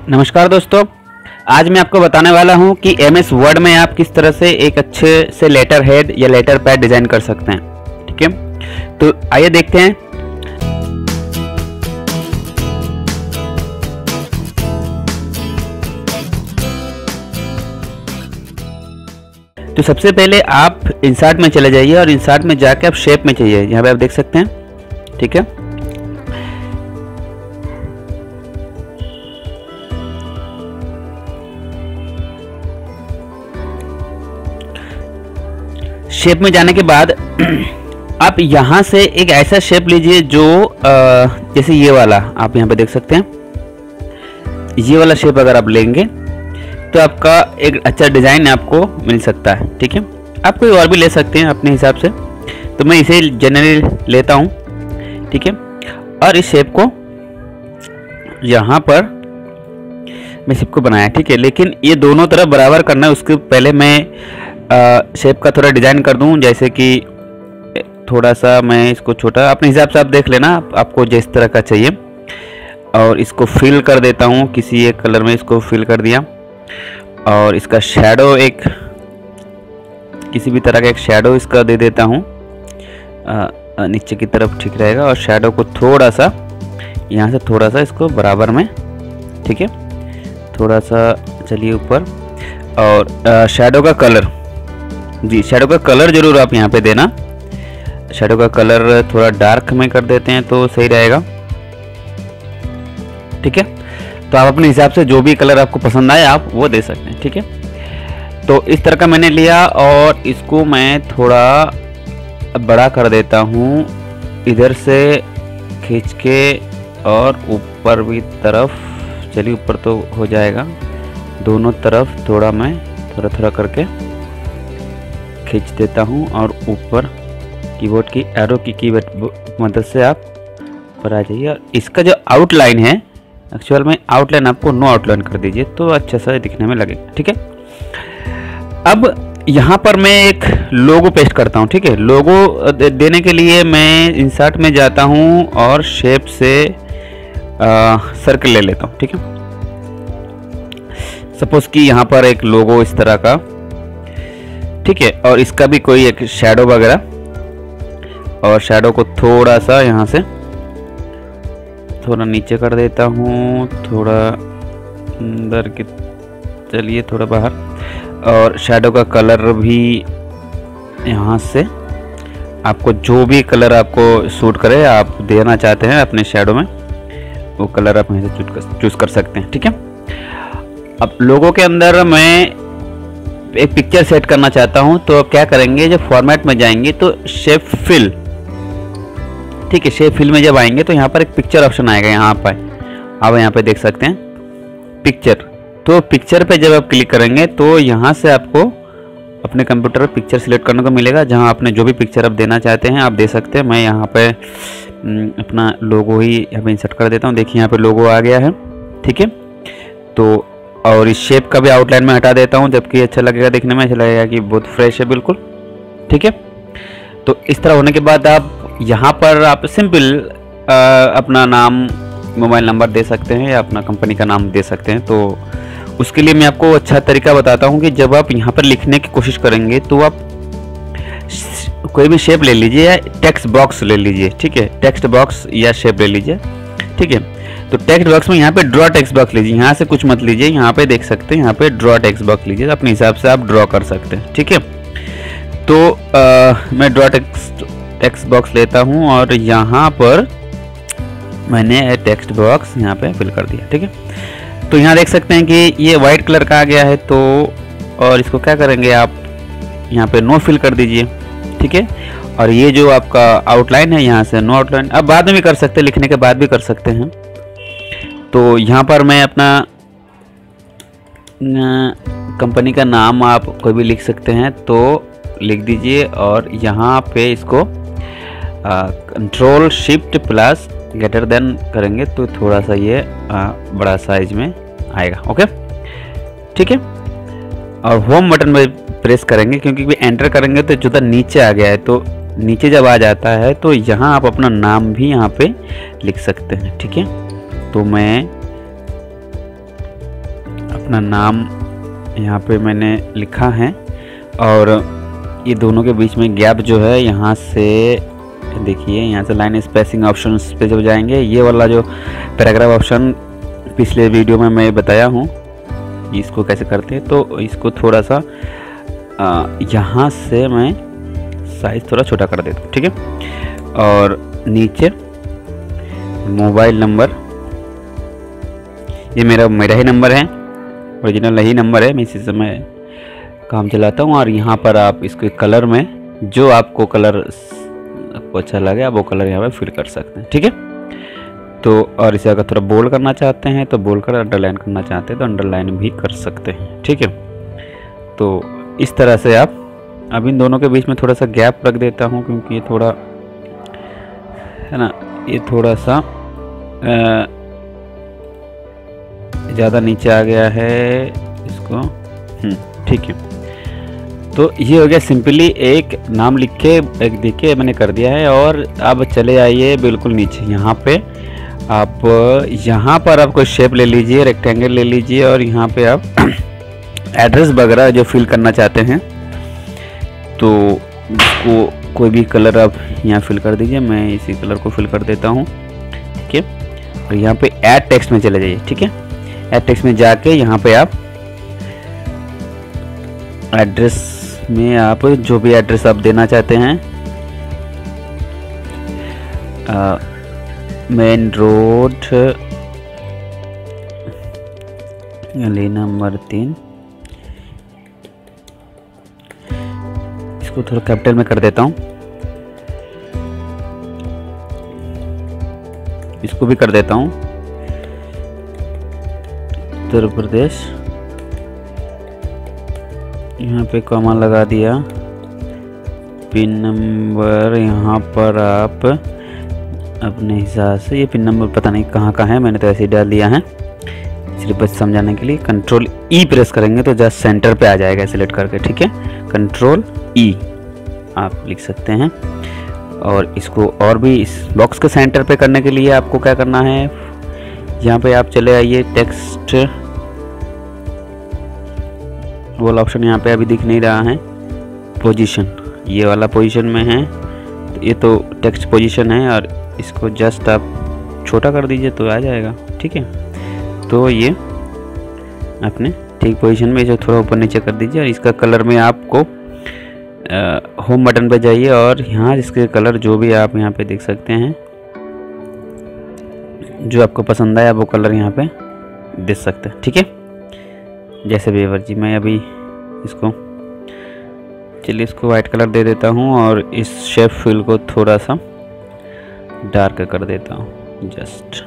नमस्कार दोस्तों, आज मैं आपको बताने वाला हूं कि एमएस वर्ड में आप किस तरह से एक अच्छे से लेटर हेड या लेटर पैड डिजाइन कर सकते हैं। ठीक है, तो आइए देखते हैं। तो सबसे पहले आप इंसर्ट में चले जाइए और इंसर्ट में जाके आप शेप में चाहिए, यहाँ पे आप देख सकते हैं। ठीक है, शेप में जाने के बाद आप यहां से एक ऐसा शेप लीजिए जो जैसे ये वाला आप यहां पे देख सकते हैं। ये वाला शेप अगर आप लेंगे तो आपका एक अच्छा डिजाइन आपको मिल सकता है। ठीक है, आप कोई और भी ले सकते हैं अपने हिसाब से, तो मैं इसे जनरली लेता हूं। ठीक है, और इस शेप को यहां पर मैं शेप को बनाया। ठीक है, लेकिन ये दोनों तरफ बराबर करना है। उसके पहले मैं शेप का थोड़ा डिजाइन कर दूं, जैसे कि थोड़ा सा मैं इसको छोटा अपने हिसाब से आप देख लेना, आपको जिस तरह का चाहिए। और इसको फिल कर देता हूं, किसी एक कलर में इसको फिल कर दिया। और इसका शैडो एक किसी भी तरह का एक शैडो इसका दे देता हूं, नीचे की तरफ ठीक रहेगा। और शैडो को थोड़ा सा यहाँ से थोड़ा सा इसको बराबर में, ठीक है, थोड़ा सा चलिए ऊपर। और शैडो का कलर, जी शैडो का कलर जरूर आप यहाँ पे देना। शैडो का कलर थोड़ा डार्क में कर देते हैं तो सही रहेगा। ठीक है, तो आप अपने हिसाब से जो भी कलर आपको पसंद आए आप वो दे सकते हैं। ठीक है, तो इस तरह का मैंने लिया और इसको मैं थोड़ा बड़ा कर देता हूँ, इधर से खींच के और ऊपर भी तरफ। चलिए ऊपर तो हो जाएगा, दोनों तरफ थोड़ा मैं थोड़ा करके खींच देता हूँ। और ऊपर कीबोर्ड की एरो की मदद से आप ऊपर आ जाइए। और इसका जो आउटलाइन है, एक्चुअल में आउटलाइन आपको नो आउटलाइन कर दीजिए तो अच्छा सा दिखने में लगेगा। ठीक है, अब यहाँ पर मैं एक लोगो पेस्ट करता हूँ। ठीक है, लोगो देने के लिए मैं इंसर्ट में जाता हूँ और शेप से सर्कल ले लेता हूँ। ठीक है, सपोज कि यहाँ पर एक लोगो इस तरह का, ठीक है, और इसका भी कोई एक शैडो वगैरह। और शैडो को थोड़ा सा यहाँ से थोड़ा नीचे कर देता हूँ, थोड़ा अंदर की, चलिए थोड़ा बाहर। और शैडो का कलर भी यहाँ से आपको जो भी कलर आपको सूट करे आप देना चाहते हैं अपने शैडो में, वो कलर आप यहाँ से चूज कर सकते हैं। ठीक है, अब लोगों के अंदर मैं एक पिक्चर सेट करना चाहता हूं, तो क्या करेंगे, जब फॉर्मेट में जाएंगे तो शेप फिल। ठीक है, शेप फिल में जब आएंगे तो यहाँ पर एक पिक्चर ऑप्शन आएगा। यहाँ पर आप यहाँ पे देख सकते हैं पिक्चर। तो पिक्चर पे जब आप क्लिक करेंगे तो यहाँ से आपको अपने कंप्यूटर पर पिक्चर सिलेक्ट करने को मिलेगा, जहाँ आपने जो भी पिक्चर आप देना चाहते हैं आप दे सकते हैं। मैं यहाँ पे अपना लोगो ही यहाँ पे इंसर्ट कर देता हूँ। देखिए यहाँ पे लोगो आ गया है। ठीक है, तो और इस शेप का भी आउटलाइन में हटा देता हूं, जबकि अच्छा लगेगा, देखने में अच्छा लगेगा कि बहुत फ्रेश है बिल्कुल। ठीक है, तो इस तरह होने के बाद आप यहाँ पर आप सिंपल अपना नाम, मोबाइल नंबर दे सकते हैं या अपना कंपनी का नाम दे सकते हैं। तो उसके लिए मैं आपको अच्छा तरीका बताता हूँ कि जब आप यहाँ पर लिखने की कोशिश करेंगे तो आप कोई भी शेप ले लीजिए या टेक्स्ट बॉक्स ले लीजिए। ठीक है, टेक्स्ट बॉक्स या शेप ले लीजिए। ठीक है, तो टेक्स्ट बॉक्स में यहाँ पे ड्रॉ टेक्स्ट बॉक्स लीजिए, यहाँ से कुछ मत लीजिए, यहाँ पे देख सकते हैं यहाँ पे ड्रॉ टेक्स्ट बॉक्स लीजिए, अपने हिसाब से आप ड्रॉ कर सकते हैं। ठीक है, तो मैं ड्रॉ टेक्स्ट बॉक्स लेता हूँ और यहाँ पर मैंने टेक्स्ट बॉक्स यहाँ पे फिल कर दिया। ठीक है, तो यहाँ देख सकते हैं कि ये वाइट कलर का आ गया है। तो और इसको क्या करेंगे, आप यहाँ पे नो फिल कर दीजिए। ठीक है, और ये जो आपका आउटलाइन है यहाँ से नो आउटलाइन, अब बाद में भी कर सकते हैं, लिखने के बाद भी कर सकते हैं। तो यहाँ पर मैं अपना कंपनी का नाम आप कोई भी लिख सकते हैं तो लिख दीजिए। और यहाँ पे इसको control shift plus greater than करेंगे तो थोड़ा सा ये बड़ा साइज में आएगा। ओके, ठीक है, और होम बटन में प्रेस करेंगे क्योंकि एंटर करेंगे तो जो नीचे आ गया है, तो नीचे जब आ जाता है तो यहाँ आप अपना नाम भी यहाँ पे लिख सकते हैं। ठीक है, तो मैं अपना नाम यहाँ पे मैंने लिखा है, और ये दोनों के बीच में गैप जो है यहाँ से देखिए, यहाँ से लाइन स्पेसिंग ऑप्शन पे जब जाएंगे, ये वाला जो पैराग्राफ ऑप्शन पिछले वीडियो में मैं बताया हूँ इसको कैसे करते हैं, तो इसको थोड़ा सा यहाँ से मैं साइज़ थोड़ा छोटा कर देता हूँ, ठीक है। और नीचे मोबाइल नंबर, ये मेरा ही नंबर है, ओरिजिनल ही नंबर है, मैं इसी से मैं काम चलाता हूँ। और यहाँ पर आप इसके कलर में जो आपको कलर आपको अच्छा लगे आप वो कलर यहाँ पे फिल कर सकते हैं, ठीक है। तो और इसे अगर थोड़ा बोल्ड करना चाहते हैं तो बोल्ड कर, अंडरलाइन करना चाहते हैं तो अंडरलाइन भी कर सकते हैं, ठीक है। तो इस तरह से आप, अब इन दोनों के बीच में थोड़ा सा गैप रख देता हूँ क्योंकि ये थोड़ा है ना, ये थोड़ा सा ज़्यादा नीचे आ गया है इसको, ठीक है। तो ये हो गया सिंपली एक नाम लिख के एक देखिए मैंने कर दिया है। और अब चले आइए बिल्कुल नीचे, यहाँ पे आप यहाँ पर आप कोई शेप ले लीजिए, रेक्टेंगल ले लीजिए, और यहाँ पे आप एड्रेस वगैरह जो फिल करना चाहते हैं तो इसको कोई भी कलर आप यहाँ फिल कर दीजिए। मैं इसी कलर को फिल कर देता हूँ, ठीक है। और यहाँ पे ऐड टेक्स्ट में चले जाइए, ठीक है। ऐड टेक्स्ट में जाके यहाँ पे आप एड्रेस में आप जो भी एड्रेस आप देना चाहते हैं, मेन रोड गली नंबर 3, इसको थोड़ा कैपिटल में कर देता हूँ, इसको भी कर देता हूँ उत्तर प्रदेश, यहाँ पे कॉमा लगा दिया। पिन नंबर यहाँ पर आप अपने हिसाब से, ये पिन नंबर पता नहीं कहाँ का है, मैंने तो ऐसे ही डाल दिया है इसलिए बस समझाने के लिए। कंट्रोल ई प्रेस करेंगे तो जस्ट सेंटर पे आ जाएगा सिलेक्ट करके, ठीक है। कंट्रोल ई आप लिख सकते हैं। और इसको और भी इस बॉक्स के सेंटर पे करने के लिए आपको क्या करना है, यहाँ पे आप चले आइए, टेक्स्ट वाला ऑप्शन यहाँ पे अभी दिख नहीं रहा है, पोजीशन, ये वाला पोजीशन में है, तो ये तो टेक्स्ट पोजीशन है, और इसको जस्ट आप छोटा कर दीजिए तो आ जाएगा, ठीक है। तो ये अपने ठीक पोजीशन में जो थोड़ा ऊपर नीचे कर दीजिए। और इसका कलर में आपको होम बटन पे जाइए, और यहाँ इसके कलर जो भी आप यहाँ पे देख सकते हैं, जो आपको पसंद आया वो कलर यहाँ पे दे सकते हैं, ठीक है। जैसे भी जी मैं अभी इसको, चलिए इसको वाइट कलर दे देता हूँ, और इस शेप फिल को थोड़ा सा डार्क कर देता हूँ जस्ट,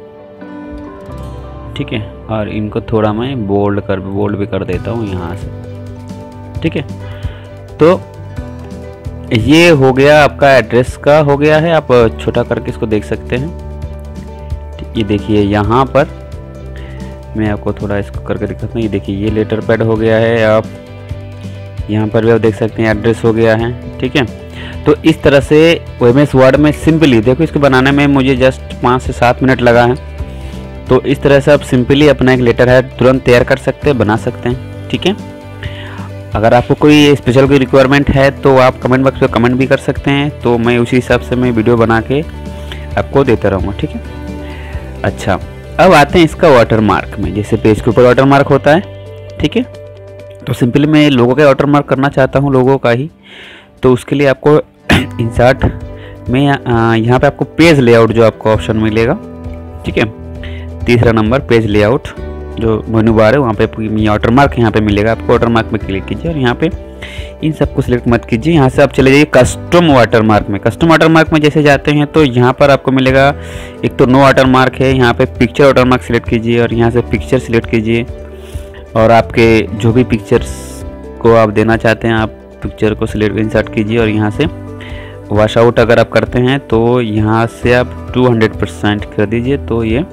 ठीक है। और इनको थोड़ा मैं बोल्ड भी कर देता हूँ यहाँ से, ठीक है। तो ये हो गया आपका एड्रेस का हो गया है, आप छोटा करके इसको देख सकते हैं। ये देखिए यहाँ पर मैं आपको थोड़ा इसको करके दिखाता हूँ, ये देखिए ये लेटर पैड हो गया है, आप यहाँ पर भी आप देख सकते हैं एड्रेस हो गया है, ठीक है। तो इस तरह से MS वर्ड में सिंपली, देखो इसको बनाने में मुझे जस्ट 5 से 7 मिनट लगा है। तो इस तरह से आप सिंपली अपना एक लेटर हेड तुरंत तैयार कर सकते हैं, बना सकते हैं, ठीक है। अगर आपको कोई स्पेशल कोई रिक्वायरमेंट है तो आप कमेंट बॉक्स में कमेंट भी कर सकते हैं, तो मैं उसी हिसाब से मैं वीडियो बना के आपको देता रहूँगा, ठीक है। अच्छा, अब आते हैं इसका वाटर मार्क में। जैसे पेज के ऊपर वाटर मार्क होता है, ठीक है, तो सिंपली मैं लोगों का वाटर मार्क करना चाहता हूँ, लोगों का ही। तो उसके लिए आपको इंसर्ट में यहाँ पे आपको पेज लेआउट जो आपको ऑप्शन मिलेगा, ठीक है, तीसरा नंबर पेज लेआउट जो मेनू बार है वहाँ पे वाटर मार्क यहाँ पे मिलेगा आपको। वाटर मार्क में क्लिक कीजिए और यहाँ पे इन सबको सिलेक्ट मत कीजिए, यहाँ से आप चले जाइए कस्टम वाटर मार्क में। कस्टम वाटर मार्क में जैसे जाते हैं तो यहाँ पर आपको मिलेगा, एक तो नो वाटर मार्क है, यहाँ पे पिक्चर वाटर मार्क सिलेक्ट कीजिए और यहाँ से पिक्चर सिलेक्ट कीजिए, और आपके जो भी पिक्चर्स को आप देना चाहते हैं आप पिक्चर को सिलेक्ट इंसर्ट कीजिए, और यहाँ से वॉश आउट अगर आप करते हैं तो यहाँ से आप 200% कर दीजिए। तो ये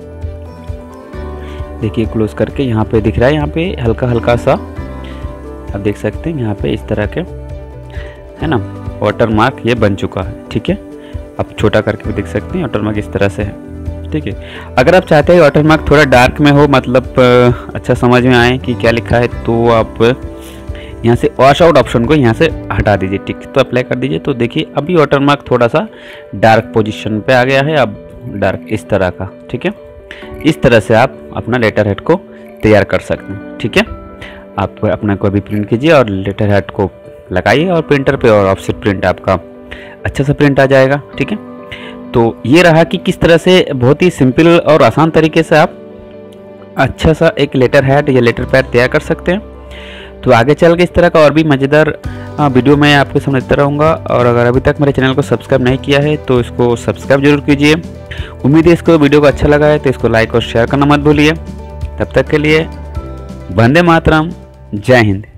देखिए क्लोज करके यहाँ पे दिख रहा है, यहाँ पे हल्का हल्का सा आप देख सकते हैं, यहाँ पे इस तरह के है ना वाटर मार्क ये बन चुका है, ठीक है। आप छोटा करके भी देख सकते हैं, वाटर मार्क इस तरह से है, ठीक है। अगर आप चाहते हैं वाटरमार्क थोड़ा डार्क में हो, मतलब अच्छा समझ में आए कि क्या लिखा है, तो आप यहाँ से वॉश आउट ऑप्शन को यहाँ से हटा दीजिए, ठीक। तो अप्लाई कर दीजिए। तो देखिए अभी वाटरमार्क थोड़ा सा डार्क पोजीशन पे आ गया है, अब डार्क इस तरह का, ठीक है। इस तरह से आप अपना लेटर हेड को तैयार कर सकते हैं, ठीक है। आप अपना को भी प्रिंट कीजिए और लेटर हेड को लगाइए और प्रिंटर पे, और ऑफसेट प्रिंट आपका अच्छा सा प्रिंट आ जाएगा, ठीक है। तो ये रहा कि किस तरह से बहुत ही सिंपल और आसान तरीके से आप अच्छा सा एक लेटर हेड या लेटर पैड तैयार कर सकते हैं। तो आगे चल के इस तरह का और भी मज़ेदार वीडियो मैं आपके सामने देता रहूँगा। और अगर अभी तक मेरे चैनल को सब्सक्राइब नहीं किया है तो इसको सब्सक्राइब जरूर कीजिए। उम्मीद है इसको वीडियो को अच्छा लगा है, तो इसको लाइक और शेयर करना मत भूलिए। तब तक के लिए वंदे मातरम, जय हिंद।